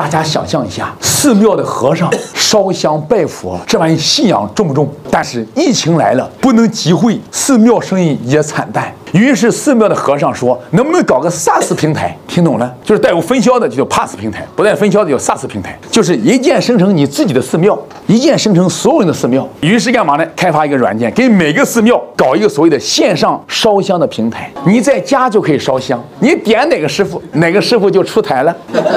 大家想象一下，寺庙的和尚烧香拜佛，这玩意信仰重不重？但是疫情来了，不能集会，寺庙生意也惨淡。于是寺庙的和尚说，能不能搞个 SaaS 平台？听懂了？就是带有分销的就叫 PaaS 平台，不带分销的叫 SaaS 平台，就是一键生成你自己的寺庙，一键生成所有人的寺庙。于是干嘛呢？开发一个软件，给每个寺庙搞一个所谓的线上烧香的平台，你在家就可以烧香，你点哪个师傅，哪个师傅就出台了。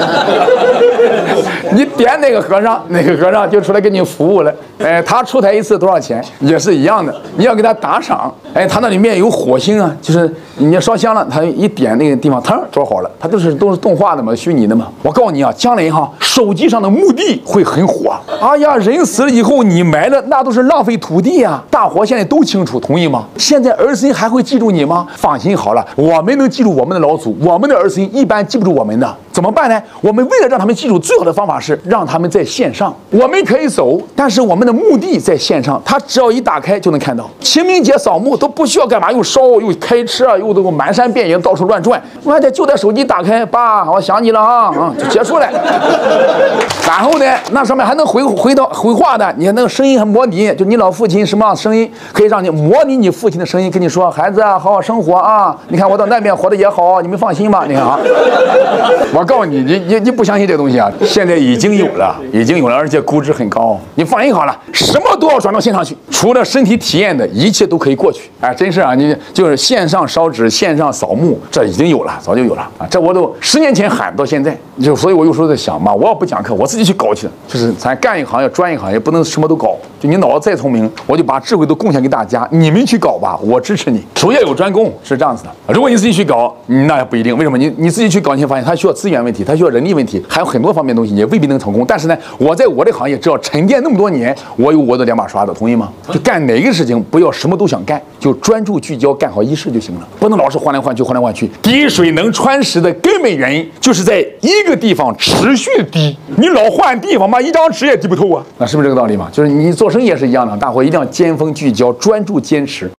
你点哪个和尚，哪个和尚就出来给你服务了。他出台一次多少钱，也是一样的。你要给他打赏，他那里面有火星啊，就是你要烧香了，他一点那个地方，腾做好了。他都是动画的嘛，虚拟的嘛。我告诉你啊，将来哈，手机上的墓地会很火。哎呀，人死了以后你埋了，那都是浪费土地啊。大伙现在都清楚，同意吗？现在儿孙还会记住你吗？放心好了，我们能记住我们的老祖，我们的儿孙一般记不住我们的。怎么办呢？我们为了让他们记住，最好的方法是让他们在线上。我们可以走，但是我们的墓地在线上，他只要一打开就能看到。清明节扫墓都不需要干嘛，又烧又开车又都满山遍野到处乱转，完了就在手机打开，爸，我想你了啊，就结束了。然后呢，那上面还能回话的，你看那个声音还模拟，就你老父亲什么样的声音，可以让你模拟你父亲的声音，跟你说，孩子啊，好好生活啊，你看我到那边活得也好，你们放心吧，你看啊。我告诉你，你不相信这个东西啊？现在已经有了，而且估值很高。你放心好了，什么都要转到线上去，除了身体体验的一切都可以过去。哎，真是啊，你就是线上烧纸、线上扫墓，这已经有了，早就有了啊！这我都10年前喊到现在，所以我有时候在想嘛，我要不讲课，我自己去搞去了。就是咱干一行业专一行业，不能什么都搞。就你脑子再聪明，我就把智慧都贡献给大家，你们去搞吧，我支持你。术业有专攻是这样子的。如果你自己去搞，那也不一定。为什么？你自己去搞，你会发现它需要资源问题，它需要人力问题，还有很多方面的东西，也未必能成功。但是呢，我在我这行业只要沉淀那么多年，我有我的2把刷子，同意吗？就干哪个事情不要什么都想干，就专注聚焦干好一事就行了，不能老是换来换去，换来换去。滴水能穿石的根本原因就是在一个地方持续滴，你老换地方嘛，一张纸也滴不透啊，那是不是这个道理嘛？就是你做生意也是一样的，大伙一定要尖峰聚焦，专注坚持。